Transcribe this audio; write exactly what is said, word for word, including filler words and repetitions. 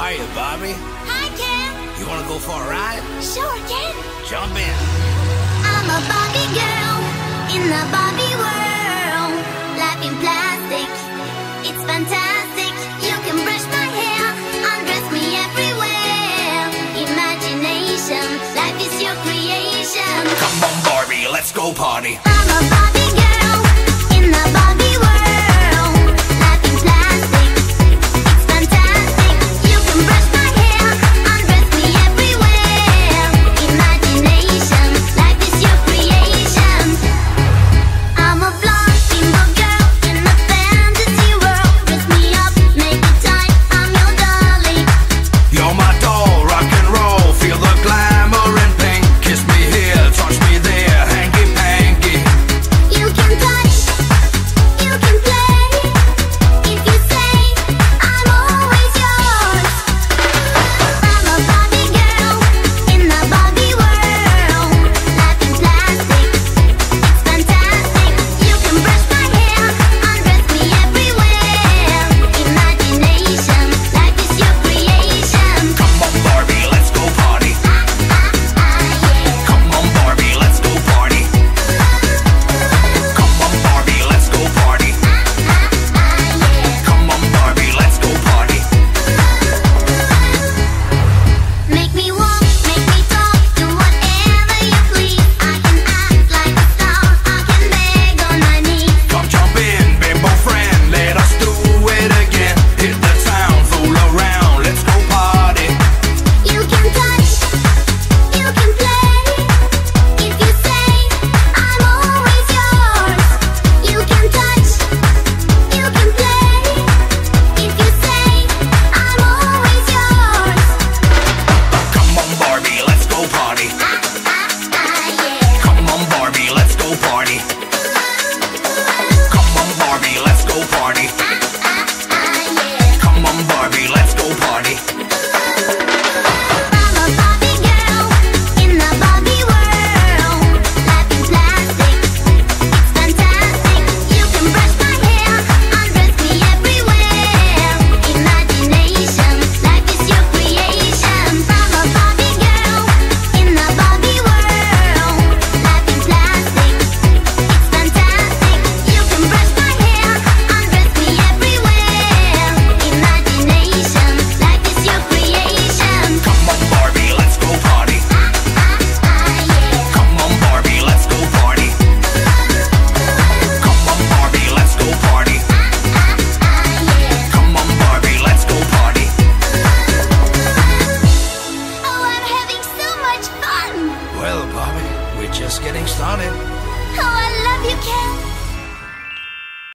are you, Barbie? Hi, Ken. You wanna go for a ride? Sure, Ken. Jump in. I'm a Barbie girl in the Barbie world. Life in plastic, it's fantastic. You can brush my hair, undress me everywhere. Imagination, life is your creation. Come on, Barbie, let's go party. I'm a Barbie girl in the Barbie world. Life in plastic, it's fantastic. You can brush my hair, undress me everywhere. Imagination, life is your creation. I'm a blonde bimbo girl in a fantasy world. Dress me up, make it tight, I'm your darling. You're my doll, rock and roll. Feel the glamour and pink. Kiss me here, touch me there, hanky panky. You can touch, you can play. If you say I'm always yours. I'm a Barbie girl in the Barbie world. Life in plastic, it's fantastic. You can brush my hair, undress me everywhere. Imagination, life is your creation. Come on, Barbie, let's go party. Ah, ah, yeah. Come on, Barbie, let's go party. Come on, Barbie, let's go party. Come on, Barbie, let's go party. Make me walk, make me talk, do whatever you please. I can act like a star, I can beg on my knees. Come jump in, bimbo friend, let us do it again. Hit the town, fool around, let's go party. You can touch, you can play. If you say I'm always yours. You can touch, you can play. If you say I'm always yours. Come on, Barbie, let's go party. Ah, ah, ah, yeah. Come on, Barbie, let's go party. Come on, Barbie, let's go party. Ah, ah, ah, yeah. Come on, Barbie, let's go party. I'm a Barbie girl in the Barbie world. Life in plastic, it's fantastic. You can brush my hair, undress me everywhere. Imagination, life is your creation. I'm a Barbie girl in the Barbie world. Life in plastic, it's fantastic. You can brush my hair, undress me everywhere. Imagination, life is your creation. Come on, Barbie, let's go party. Ah, ah, yeah. Come on, Barbie, let's go party. Come on, Barbie, let's go party. Ah, ah, yeah. Come on, Barbie, let's go party. Oh, I'm having so much fun. Well, Barbie, we're just getting started. Oh, I love you, Ken.